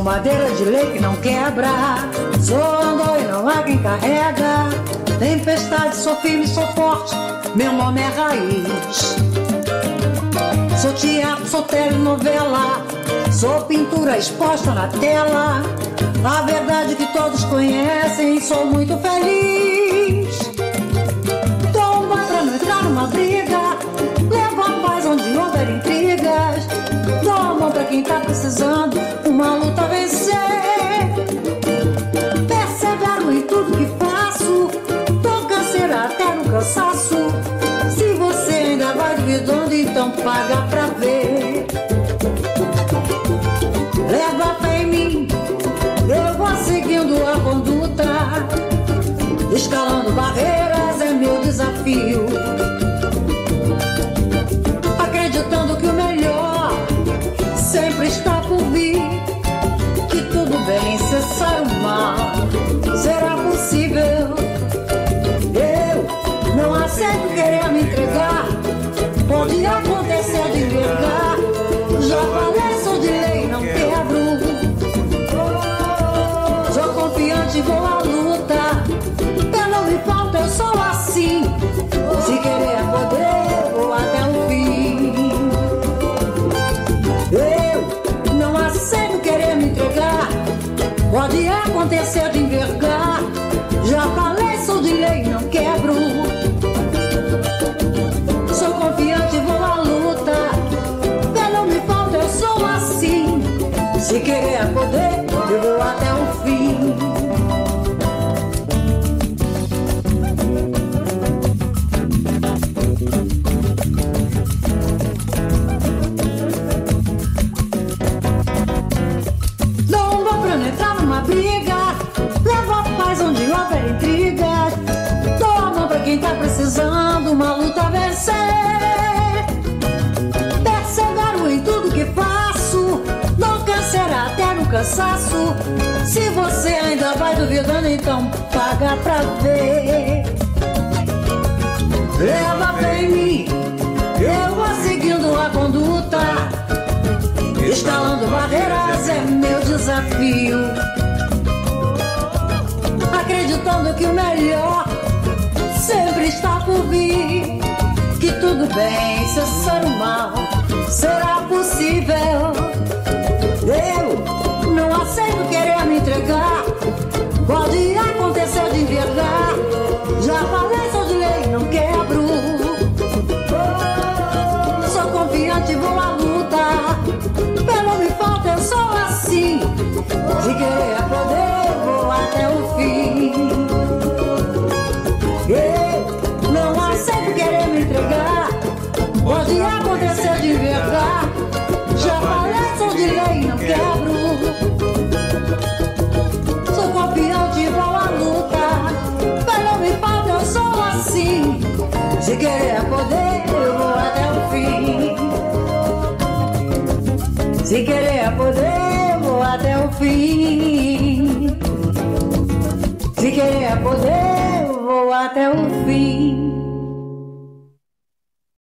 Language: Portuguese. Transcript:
Sou madeira de lei que não quebra, sou andor e não há quem carrega. Tempestade, sou firme, sou forte, meu nome é Raiz. Sou teatro, sou telenovela, sou pintura exposta na tela. A verdade que todos conhecem, sou muito feliz. Tomba pra não entrar numa briga, levo a paz onde houver intrigas. Dou a mão pra quem tá precisando, uma luta a vencer. Persevero em tudo que faço, dou canseira até no cansaço. Se você ainda vai duvidando, então paga pra ver. Leva fé em mim, eu vou seguindo a conduta. Escalando barreiras é meu desafio. Acreditando que o melhor sempre está por vir. Que tudo bem cessar o mal, será possível. Eu não aceito querer me entregar, pode acontecer de envergar. Já falei, sou de lei, não quebro. Sou confiante, vou à luta. Pelo me falta, eu sou assim. Se querer é poder, vou até o fim. Eu não aceito querer me entregar, pode acontecer de envergar. Já falei, sou de lei, não quebro. Sou confiante, vou à luta. Pelo me falta, eu sou assim. Se querer é poder, eu vou até o fim. Não vou pra não entrar numa briga, levo a paz onde houver intrigas. Dou a mão pra quem tá precisando, uma luta a vencer. Persevero em tudo que faço, dou canseira até no cansaço. Se você ainda vai duvidando, então paga pra ver. Leva fé em mim, eu vou seguindo a conduta. Escalando barreiras é meu desafio. Acreditando que o melhor sempre está por vir. Que tudo bem cessar o mal, será possível. Eu não aceito querer me entregar, pode acontecer de envergar. Já falei, sou de lei, não quebro. Sou confiante, vou à luta. Pelo me falta, eu sou assim. Se querer é poder, vou até o fim. Eu não aceito querer me entregar, pode acontecer de envergar. Já falei, sou de lei, não quebro. Sou confiante, vou à luta. Pelo me falta, eu sou assim. Se querer é poder, eu vou até o fim. Se querer é poder, vou até o fim. Se querer é poder, vou até o fim.